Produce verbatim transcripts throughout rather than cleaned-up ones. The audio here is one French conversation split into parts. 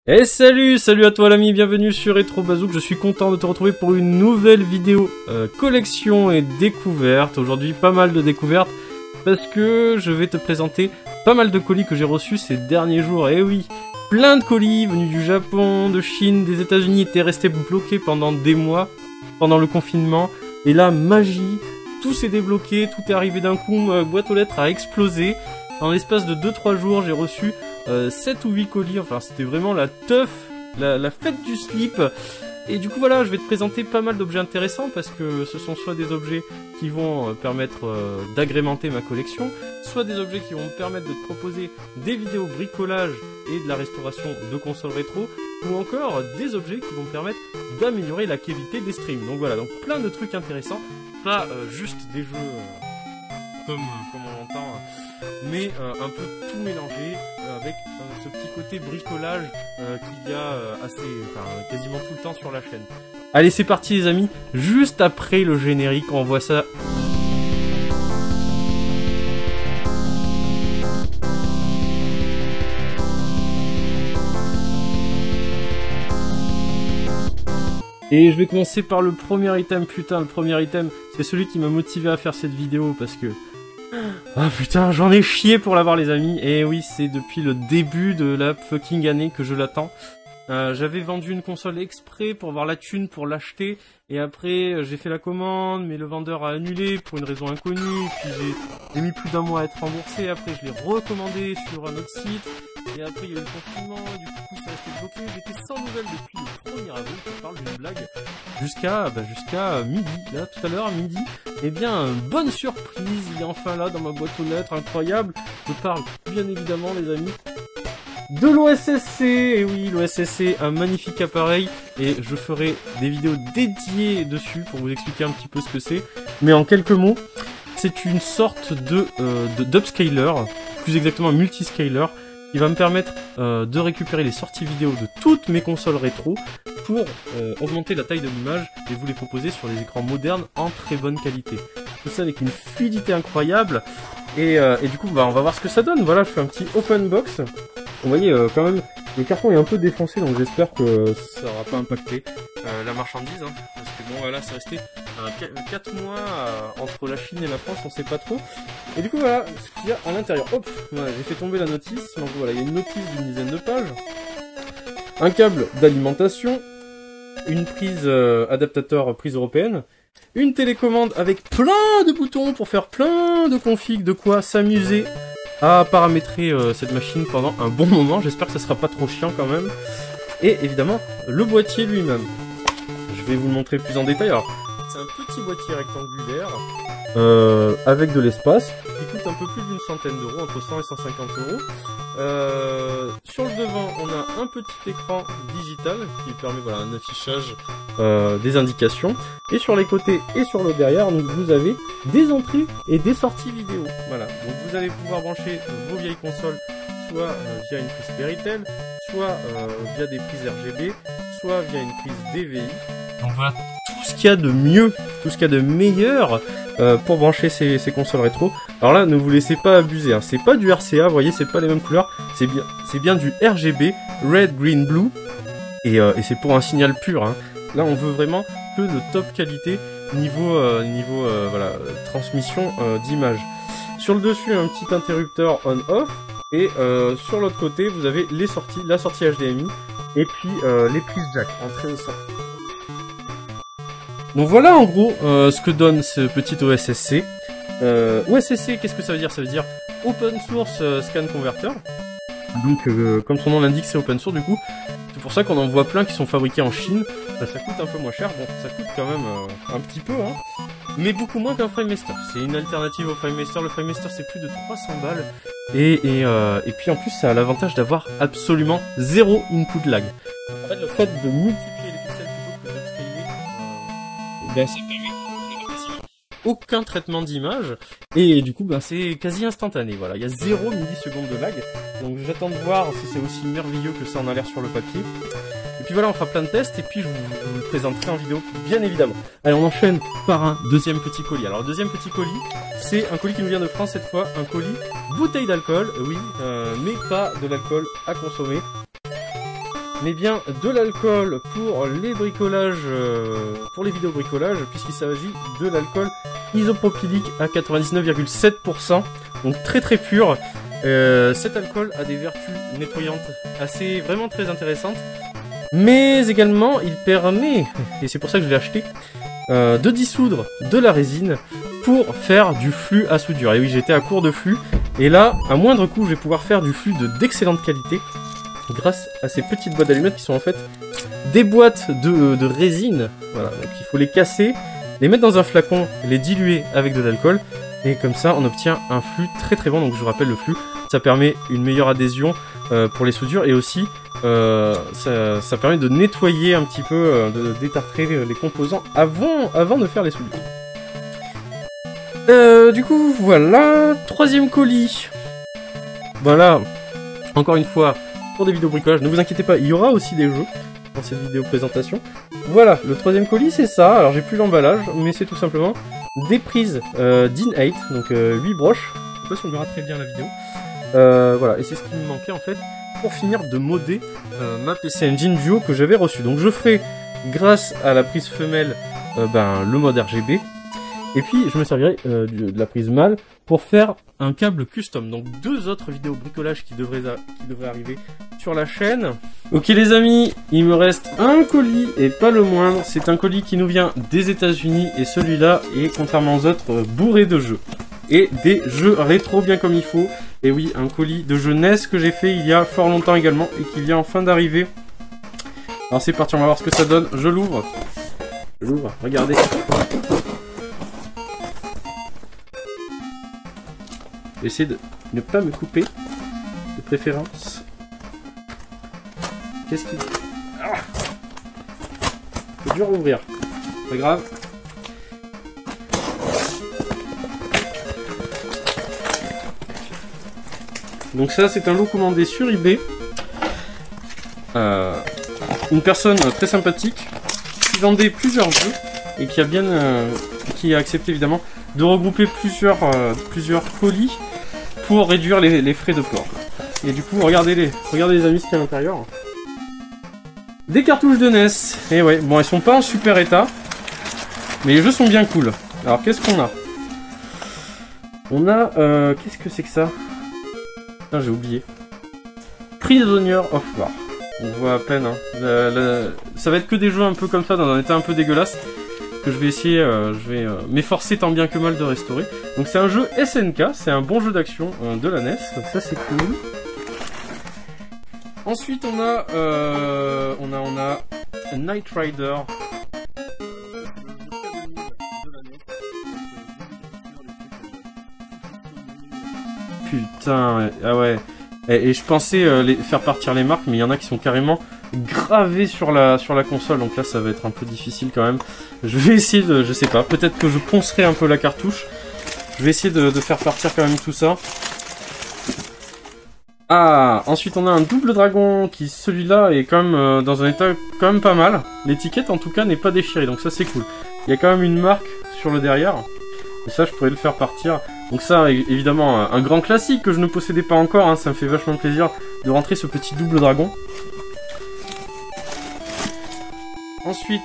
Et salut, salut à toi l'ami, bienvenue sur Retro Bazook, je suis content de te retrouver pour une nouvelle vidéo euh, collection et découverte. Aujourd'hui pas mal de découvertes parce que je vais te présenter pas mal de colis que j'ai reçus ces derniers jours. Et oui, plein de colis venus du Japon, de Chine, des États-Unis étaient restés bloqués pendant des mois, pendant le confinement. Et là, magie, tout s'est débloqué, tout est arrivé d'un coup, ma boîte aux lettres a explosé. En l'espace de deux trois jours, j'ai reçu euh, sept ou huit colis, enfin c'était vraiment la teuf, la, la fête du slip. Et du coup voilà, je vais te présenter pas mal d'objets intéressants parce que ce sont soit des objets qui vont euh, permettre euh, d'agrémenter ma collection, soit des objets qui vont me permettre de te proposer des vidéos bricolage et de la restauration de consoles rétro, ou encore des objets qui vont me permettre d'améliorer la qualité des streams. Donc voilà, donc plein de trucs intéressants, pas euh, juste des jeux euh, comme, comme on l'entend, mais euh, un peu tout mélangé euh, avec euh, ce petit côté bricolage euh, qu'il y a euh, assez, enfin, quasiment tout le temps sur la chaîne. Allez, c'est parti les amis, juste après le générique, on voit ça. Et je vais commencer par le premier item, putain, le premier item, c'est celui qui m'a motivé à faire cette vidéo parce que... Ah putain, j'en ai chié pour l'avoir les amis, et oui, c'est depuis le début de la fucking année que je l'attends. Euh, j'avais vendu une console exprès pour avoir la thune pour l'acheter, et après j'ai fait la commande, mais le vendeur a annulé pour une raison inconnue, puis j'ai mis plus d'un mois à être remboursé, après je l'ai recommandé sur un autre site, et après il y a eu le confinement, du coup ça restait bloqué, j'étais sans nouvelles depuis le premier avril, je parle d'une blague, jusqu'à bah, jusqu'à midi, là tout à l'heure, midi, et bien bonne surprise, il est enfin là dans ma boîte aux lettres, incroyable, je parle bien évidemment les amis, de l'O S S C, et oui, l'O S S C, un magnifique appareil, et je ferai des vidéos dédiées dessus pour vous expliquer un petit peu ce que c'est. Mais en quelques mots, c'est une sorte de euh, de d'upscaler, plus exactement un multiscaler, qui va me permettre euh, de récupérer les sorties vidéo de toutes mes consoles rétro pour euh, augmenter la taille de l'image et vous les proposer sur des écrans modernes en très bonne qualité. Tout ça avec une fluidité incroyable, et, euh, et du coup, bah, on va voir ce que ça donne. Voilà, je fais un petit open box. Vous voyez, euh, quand même, le carton est un peu défoncé, donc j'espère que ça n'aura pas impacté euh, la marchandise, hein, parce que bon, voilà, c'est resté euh, quatre mois euh, entre la Chine et la France, on sait pas trop. Et du coup, voilà ce qu'il y a à l'intérieur. Hop, voilà, j'ai fait tomber la notice, donc voilà, il y a une notice d'une dizaine de pages, un câble d'alimentation, une prise euh, adaptateur prise européenne, une télécommande avec plein de boutons pour faire plein de configs, de quoi s'amuser à paramétrer euh, cette machine pendant un bon moment. J'espère que ça sera pas trop chiant quand même. Et évidemment, le boîtier lui-même. Je vais vous le montrer plus en détail. Alors, c'est un petit boîtier rectangulaire euh, avec de l'espace qui coûte un peu plus d'une centaine d'euros, entre cent et cent cinquante euros. Euh, sur le devant, on a un petit écran digital qui permet voilà, un affichage euh, des indications. Et sur les côtés et sur le derrière, donc, vous avez des entrées et des sorties vidéo. Voilà, donc vous allez pouvoir brancher vos vieilles consoles soit euh, via une prise Péritel, soit euh, via des prises R G B, soit via une prise D V I. Donc voilà tout ce qu'il y a de mieux, tout ce qu'il y a de meilleur euh, pour brancher ces, ces consoles rétro. Alors là, ne vous laissez pas abuser, hein. C'est pas du R C A, vous voyez, c'est pas les mêmes couleurs, c'est bien, c'est bien du R G B, Red, Green, Blue, et, euh, et c'est pour un signal pur, hein. Là, on veut vraiment que de top qualité niveau, euh, niveau euh, voilà, transmission euh, d'image. Sur le dessus, un petit interrupteur on-off, et euh, sur l'autre côté, vous avez les sorties, la sortie H D M I, et puis euh, les prises jack, entrée et sortie. Donc voilà en gros euh, ce que donne ce petit O S S C. Euh, O S S C, qu'est-ce que ça veut dire? Ça veut dire Open Source euh, Scan Converter. Donc euh, comme son nom l'indique, c'est open source du coup. C'est pour ça qu'on en voit plein qui sont fabriqués en Chine. Bah, ça coûte un peu moins cher, bon ça coûte quand même euh, un petit peu, hein. Mais beaucoup moins qu'un FrameMaster. C'est une alternative au FrameMaster. Le FrameMaster c'est plus de trois cents balles. Et, et, euh, et puis en plus ça a l'avantage d'avoir absolument zéro input lag. En fait le fait de multiplier les pixels plutôt que d'upscaler, euh, ben, ça permet de quasiment aucun traitement d'image. Et du coup ben, c'est quasi instantané. Voilà, il y a zéro milliseconde de lag. Donc j'attends de voir si c'est aussi merveilleux que ça en a l'air sur le papier. Et puis voilà, on fera plein de tests et puis je vous, je vous le présenterai en vidéo, bien évidemment. Allez, on enchaîne par un deuxième petit colis. Alors, le deuxième petit colis, c'est un colis qui nous vient de France cette fois, un colis bouteille d'alcool, oui, euh, mais pas de l'alcool à consommer. mais bien de l'alcool pour les bricolages, euh, pour les vidéos bricolage, puisqu'il s'agit de l'alcool isopropylique à quatre-vingt-dix-neuf virgule sept pour cent, donc très très pur. Euh, cet alcool a des vertus nettoyantes assez vraiment très intéressantes, mais également il permet, et c'est pour ça que je l'ai acheté, euh, de dissoudre de la résine pour faire du flux à soudure. Et oui, j'étais à court de flux, et là, à moindre coût, je vais pouvoir faire du flux de d'excellente qualité grâce à ces petites boîtes d'allumettes qui sont en fait des boîtes de, de résine. Voilà, donc il faut les casser, les mettre dans un flacon, les diluer avec de l'alcool, et comme ça on obtient un flux très très bon. Donc je vous rappelle le flux, ça permet une meilleure adhésion euh, pour les soudures, et aussi euh, ça, ça permet de nettoyer un petit peu, euh, de détartrer les composants avant, avant de faire les soudures. Euh, du coup voilà, troisième colis. Voilà, encore une fois, pour des vidéos bricolage, ne vous inquiétez pas, il y aura aussi des jeux dans cette vidéo présentation. Voilà, le troisième colis c'est ça. Alors j'ai plus l'emballage, mais c'est tout simplement des prises euh, D I N huit, donc euh, huit broches. Je sais pas si on verra très bien la vidéo. Euh, voilà, et c'est ce qui me manquait en fait pour finir de modder euh, ma P C Engine Duo que j'avais reçu. Donc je ferai, grâce à la prise femelle, euh, ben, le mode R G B. Et puis je me servirai euh, de la prise mâle pour faire un câble custom. Donc deux autres vidéos bricolage qui devraient, qui devraient arriver sur la chaîne. Ok les amis, il me reste un colis et pas le moindre. C'est un colis qui nous vient des États-Unis, et celui-là est, contrairement aux autres, euh, bourré de jeux. Et des jeux rétro bien comme il faut. Et oui, un colis de jeu N E S que j'ai fait il y a fort longtemps également et qui vient enfin d'arriver. Alors c'est parti, on va voir ce que ça donne. Je l'ouvre. Je l'ouvre, regardez. J'essaie de ne pas me couper, de préférence. Qu'est-ce qu'il... Ah, c'est dur à ouvrir. Pas grave. Donc ça, c'est un lot commandé sur eBay. Euh, une personne très sympathique qui vendait plusieurs jeux et qui a bien, euh, qui a accepté évidemment de regrouper plusieurs, euh, plusieurs colis pour réduire les, les frais de port. Et du coup, regardez les, regardez les amis ce qu'il y a à l'intérieur. Des cartouches de N E S. Et ouais, bon, elles sont pas en super état, mais les jeux sont bien cool. Alors, qu'est-ce qu'on a? On a, euh, qu'est-ce que c'est que ça? Putain, j'ai oublié. Prisoner of War. On voit à peine. Hein. La, la... Ça va être que des jeux un peu comme ça, dans un état un peu dégueulasse, que je vais essayer, euh, je vais euh, m'efforcer tant bien que mal de restaurer. Donc c'est un jeu S N K, c'est un bon jeu d'action euh, de la N E S, donc ça c'est cool. Ensuite on a, euh, on a, on a Knight Rider. Putain, ah ouais. Et, et je pensais euh, les, faire partir les marques, mais il y en a qui sont carrément gravés sur la, sur la console, donc là ça va être un peu difficile quand même. Je vais essayer de, je sais pas, peut-être que je poncerai un peu la cartouche. Je vais essayer de, de faire partir quand même tout ça. Ah, ensuite on a un double dragon qui, celui-là, est quand même euh, dans un état quand même pas mal. L'étiquette en tout cas n'est pas déchirée, donc ça c'est cool. Il y a quand même une marque sur le derrière. Et ça je pourrais le faire partir. Donc ça, évidemment, un grand classique que je ne possédais pas encore, hein, ça me fait vachement plaisir de rentrer ce petit double dragon. Ensuite...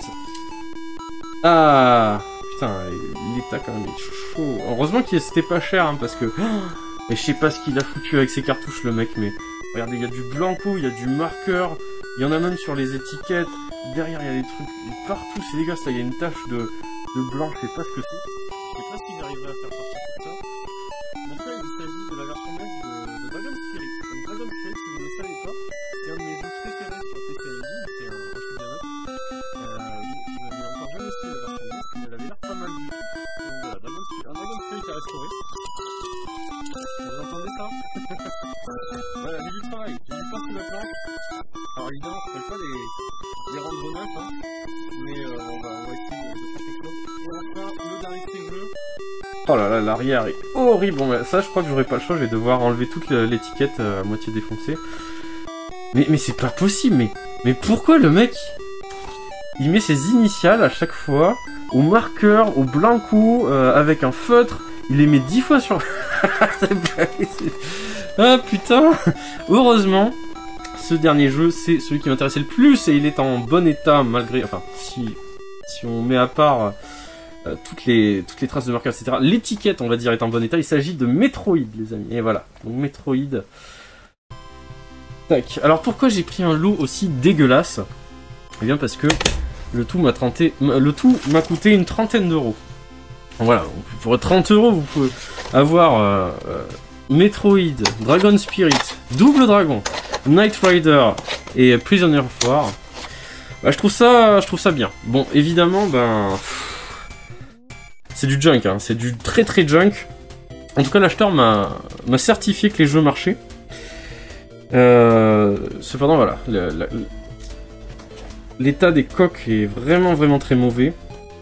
Ah... Putain, l'état quand même est chaud. Heureusement qu'il c'était pas cher, hein, parce que... Et je sais pas ce qu'il a foutu avec ses cartouches, le mec, mais... Regardez, il y a du blanco, il y a du marqueur, il y en a même sur les étiquettes. Derrière, il y a des trucs partout, c'est dégueulasse, là, il y a une tache de, de blanc, je sais pas ce que c'est. Je sais pas si j'arriverai à faire partir tout ça. Donc là, il s'agit de la version N E S de, de Dragon Spirit. Donc Dragon Spirit, si vous ne le savez pas, c'est un de mes jeux préférés sur P C Engine, c'est un, un shoot 'em up. Euh, je n'avais encore jamais essayé la version N E S, mais elle avait l'air pas mal vue. Donc voilà, Dragon Spirit, un Dragon Spirit à restaurer. Vous entendez ça? Voilà, j'ai du travail, j'ai du pain sous la planche. Alors évidemment, je ne pourrais pas les, les rendre neufs, hein, mais euh, on, va, on va essayer de faire quelque chose. Et enfin, le dernier jeu. Oh là là, l'arrière est horrible. Bon, bah, ça, je crois que j'aurai pas le choix, je vais devoir enlever toute l'étiquette euh, à moitié défoncée. Mais, mais c'est pas possible, mais, mais pourquoi le mec, il met ses initiales à chaque fois, au marqueur, au blanco, euh, avec un feutre, il les met dix fois sur... Ah putain. Heureusement, ce dernier jeu, c'est celui qui m'intéressait le plus et il est en bon état malgré... Enfin, si, si on met à part euh, toutes, les, toutes les traces de marqueurs, et cetera. L'étiquette, on va dire, est en bon état. Il s'agit de Metroid, les amis. Et voilà, donc Metroid... Tac. Alors pourquoi j'ai pris un lot aussi dégueulasse? Eh bien parce que le tout m'a tenté... le tout m'a coûté une trentaine d'euros. Voilà, pour trente euros, vous pouvez avoir euh, euh, Metroid, Dragon Spirit, Double Dragon, Knight Rider et Prisoner of War. Bah, je trouve ça, je trouve ça bien. Bon, évidemment, ben, c'est du junk, hein, c'est du très très junk. En tout cas, l'acheteur m'a m'a certifié que les jeux marchaient. Euh, cependant, voilà, l'état des coques est vraiment vraiment très mauvais.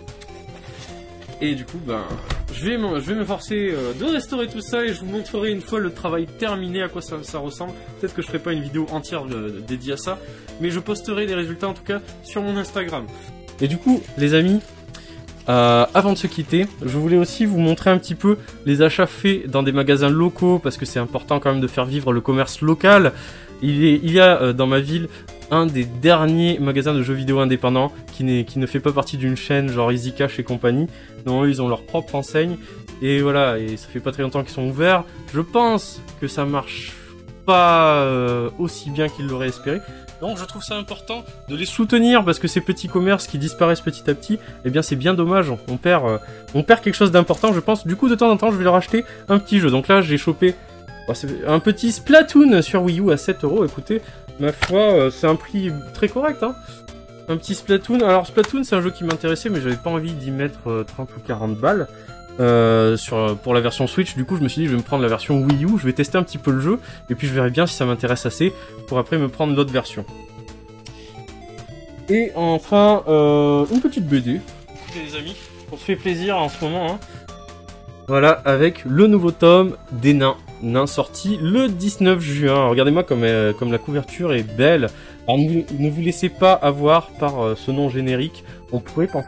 Et du coup, ben, je vais, je vais m'efforcer euh, de restaurer tout ça et je vous montrerai une fois le travail terminé à quoi ça, ça ressemble. Peut-être que je ferai pas une vidéo entière euh, dédiée à ça, mais je posterai les résultats en tout cas sur mon Instagram. Et du coup, les amis, euh, avant de se quitter, je voulais aussi vous montrer un petit peu les achats faits dans des magasins locaux parce que c'est important quand même de faire vivre le commerce local. Il, est, il y a euh, dans ma ville un des derniers magasins de jeux vidéo indépendants qui, qui ne fait pas partie d'une chaîne genre Easy Cash et compagnie. Non, eux, ils ont leur propre enseigne. Et voilà, et ça fait pas très longtemps qu'ils sont ouverts. Je pense que ça marche pas euh, aussi bien qu'ils l'auraient espéré. Donc je trouve ça important de les soutenir parce que ces petits commerces qui disparaissent petit à petit, eh bien c'est bien dommage. On perd, euh, on perd quelque chose d'important, je pense. Du coup, de temps en temps, je vais leur acheter un petit jeu. Donc là, j'ai chopé bah, un petit Splatoon sur Wii U à sept euros. Écoutez, ma foi, c'est un prix très correct, hein. Un petit Splatoon. Alors Splatoon, c'est un jeu qui m'intéressait, mais j'avais pas envie d'y mettre euh, trente ou quarante balles euh, sur, pour la version Switch. Du coup, je me suis dit, je vais me prendre la version Wii U, je vais tester un petit peu le jeu, et puis je verrai bien si ça m'intéresse assez, pour après me prendre l'autre version. Et enfin, euh, une petite B D, les amis, on se fait plaisir en ce moment, hein. Voilà, avec le nouveau tome des nains. Nains sorti le dix-neuf juin. Regardez-moi comme, euh, comme la couverture est belle. Alors ne, ne vous laissez pas avoir par euh, ce nom générique. On pourrait penser...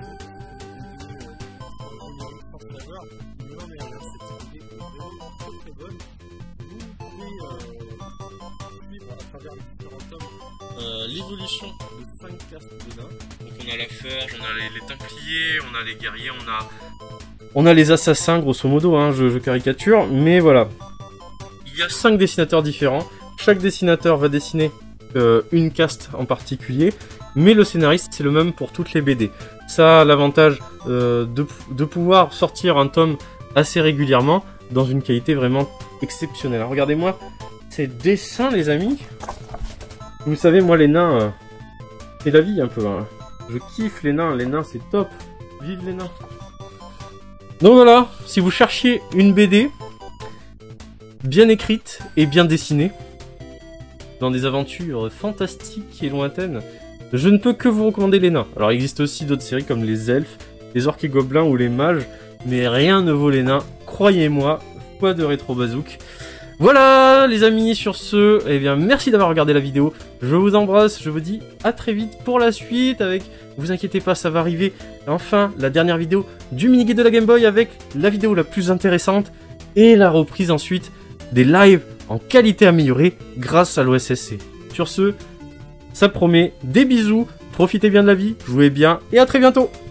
Euh, l'évolution de cinq castes de nains. Donc on a la forge, on a les, les templiers, on a les guerriers, on a... On a les assassins, grosso modo, hein, je, je caricature, mais voilà. Il y a cinq dessinateurs différents. Chaque dessinateur va dessiner euh, une caste en particulier, mais le scénariste, c'est le même pour toutes les B D. Ça a l'avantage euh, de, de pouvoir sortir un tome assez régulièrement, dans une qualité vraiment exceptionnelle. Alors, regardez-moi ces dessins, les amis. Vous savez, moi, les nains, euh, c'est la vie un peu. Hein. Je kiffe les nains, les nains, c'est top. Vive les nains. Donc voilà, si vous cherchiez une B D bien écrite et bien dessinée, dans des aventures fantastiques et lointaines, je ne peux que vous recommander les nains. Alors il existe aussi d'autres séries comme les elfes, les orques et gobelins ou les mages, mais rien ne vaut les nains, croyez-moi, pas de rétro bazouk. Voilà les amis, sur ce, eh bien merci d'avoir regardé la vidéo, je vous embrasse, je vous dis à très vite pour la suite avec... Vous inquiétez pas, ça va arriver. Enfin, la dernière vidéo du mini-guide de la Game Boy avec la vidéo la plus intéressante et la reprise ensuite des lives en qualité améliorée grâce à l'O S S C. Sur ce, ça promet des bisous, profitez bien de la vie, jouez bien et à très bientôt.